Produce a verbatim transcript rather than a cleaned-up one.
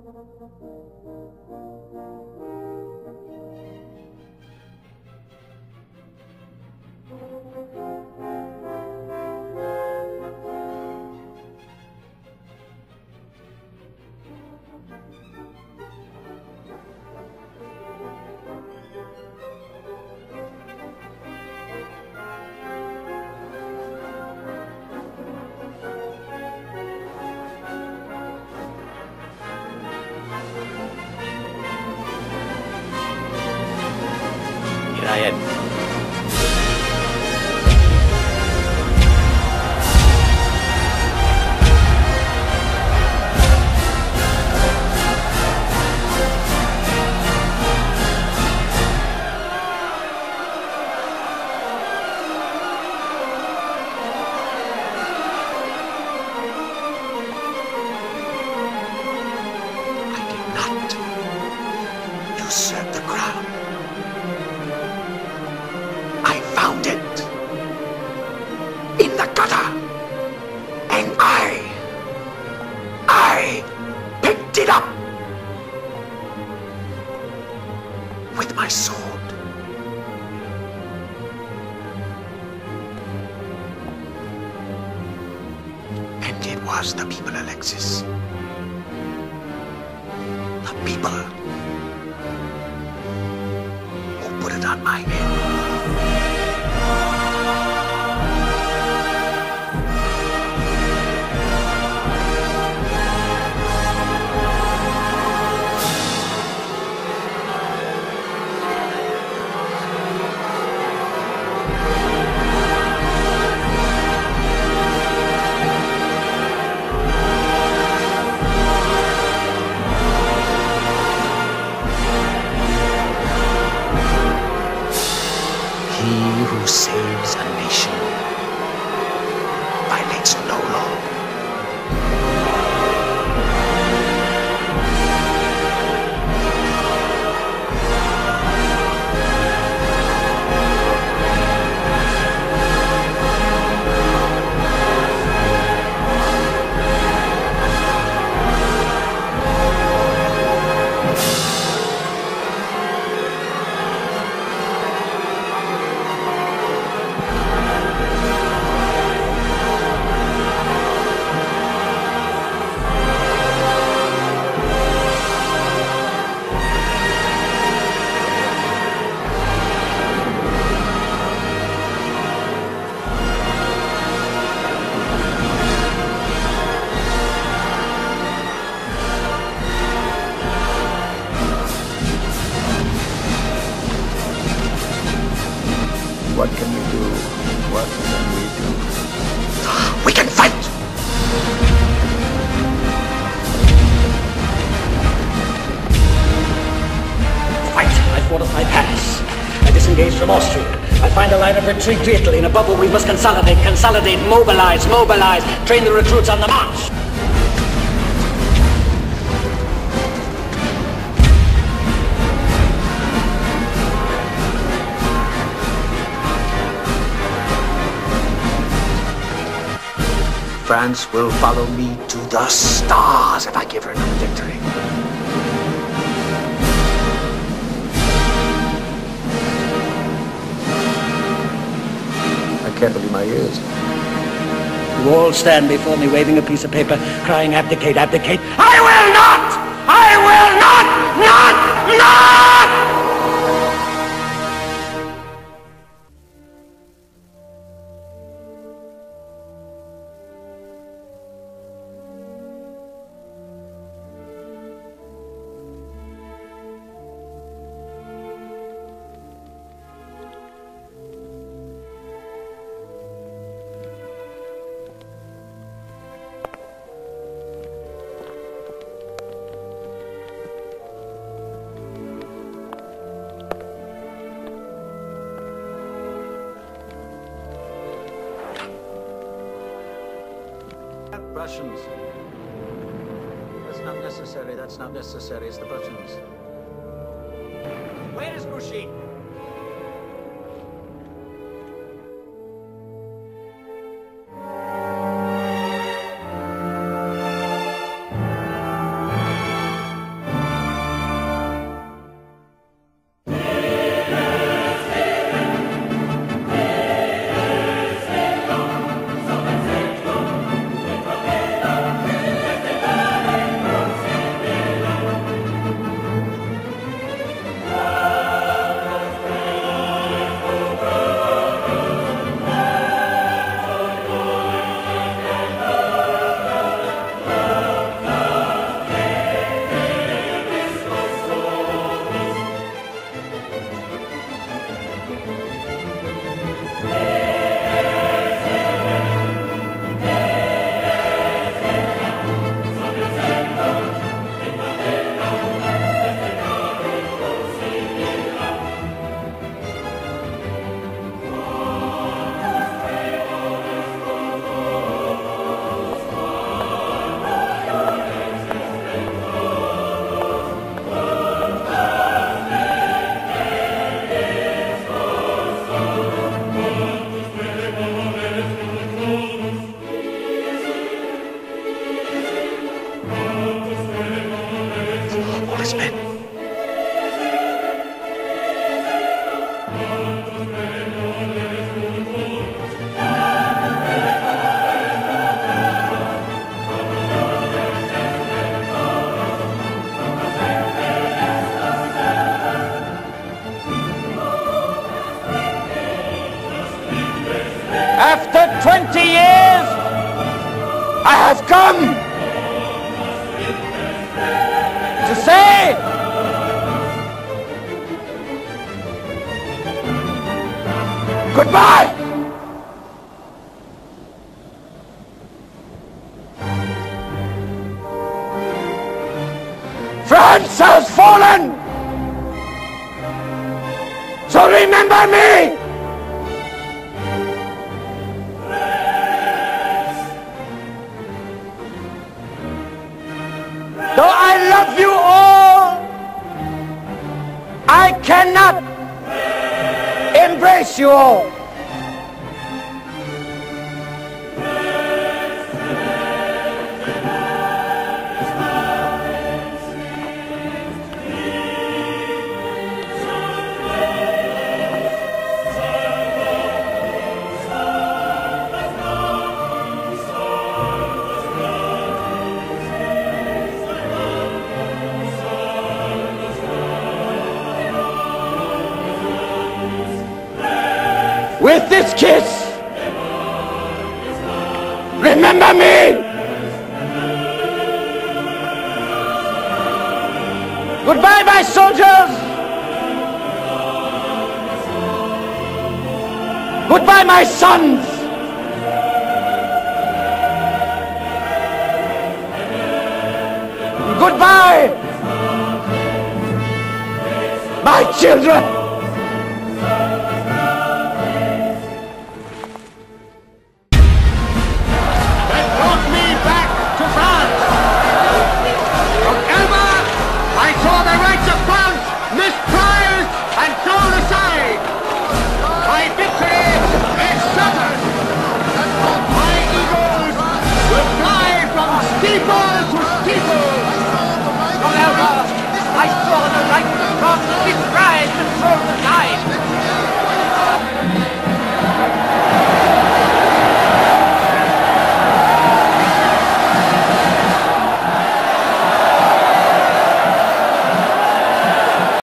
Here I am. Usurp the crown. I found it in the gutter, and I, I picked it up with my sword. And it was the people, Alexis. The people put it on my head. He who saves a nation violates no law. What can we do? What can we do? We can fight! Fight! I fortify Paris. I disengage from Austria. I find a line of retreat to Italy, and above all we must consolidate, consolidate, mobilize, mobilize, train the recruits on the march. France will follow me to the stars if I give her no victory. I can't believe my ears. You all stand before me waving a piece of paper, crying, abdicate, abdicate. I will not! I will not! Not! Not! Prussians. That's not necessary. That's not necessary. It's the Prussians. Where is Grouchy? I have come to say goodbye. France has fallen. So remember me. Though I love you all, I cannot embrace you all. With this kiss, remember me. Goodbye, my soldiers. Goodbye, my sons. Goodbye, my children. People!